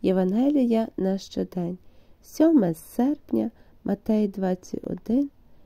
Євангелія на щодень. 7 серпня, Матей 21,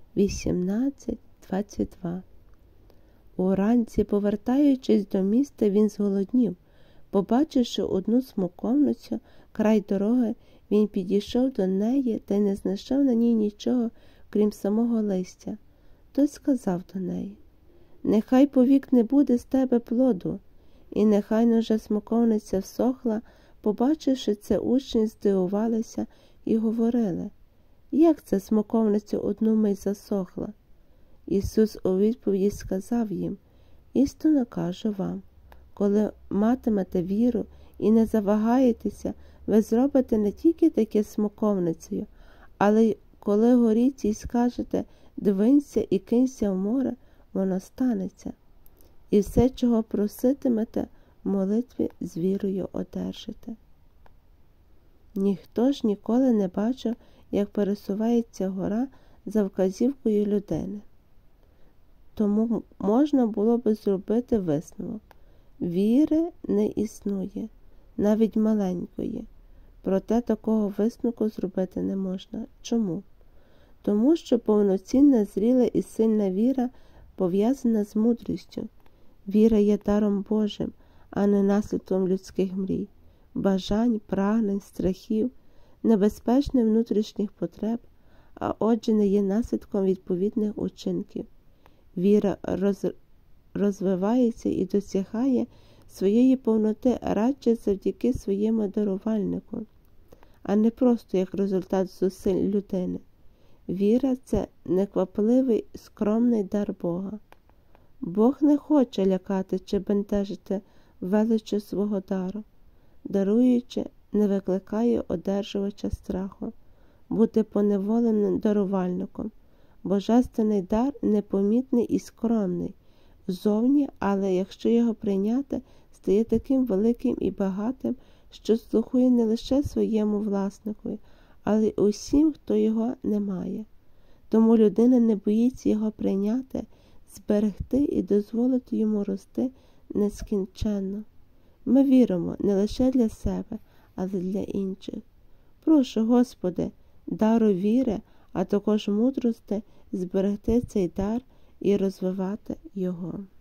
18, 22. Уранці, повертаючись до міста, він зголоднів. Побачивши одну смоковницю край дороги, він підійшов до неї та й не знайшов на ній нічого, крім самого листя. Той сказав до неї: «Нехай повік не буде з тебе плоду». І нехайно вже смоковниця всохла. Побачивши це, учні здивувалися і говорили: «Як це смоковниця одну мить засохла?» Ісус у відповідь сказав їм: «Істинно кажу вам, коли матимете віру і не завагаєтеся, ви зробите не тільки таке смоковницею, але й коли горі цій скажете: двинься і кинься в море, воно станеться. І все, чого проситимете, в молитві з вірою одержите». Ніхто ж ніколи не бачив, як пересувається гора за вказівкою людини. Тому можна було би зробити висновок: віри не існує, навіть маленької. Проте такого висновку зробити не можна. Чому? Тому що повноцінна, зріла і сильна віра пов'язана з мудрістю. Віра є даром Божим, а не наслідком людських мрій, бажань, прагнень, страхів, небезпечних внутрішніх потреб, а отже не є наслідком відповідних учинків. Віра розвивається і досягає своєї повноти радше завдяки своєму дарувальнику, а не просто як результат зусиль людини. Віра – це неквапливий, скромний дар Бога. Бог не хоче лякати чи бентежити величчю свого дару. Даруючи, не викликає одержувача страху. Бути поневоленим дарувальником. Божественний дар непомітний і скромний ззовні, але якщо його прийняти, стає таким великим і багатим, що слугує не лише своєму власникові, але й усім, хто його не має. Тому людина не боїться його прийняти, зберегти і дозволити йому рости нескінченно. Ми віримо не лише для себе, але й для інших. Прошу, Господи, дару віри, а також мудрости зберегти цей дар і розвивати його.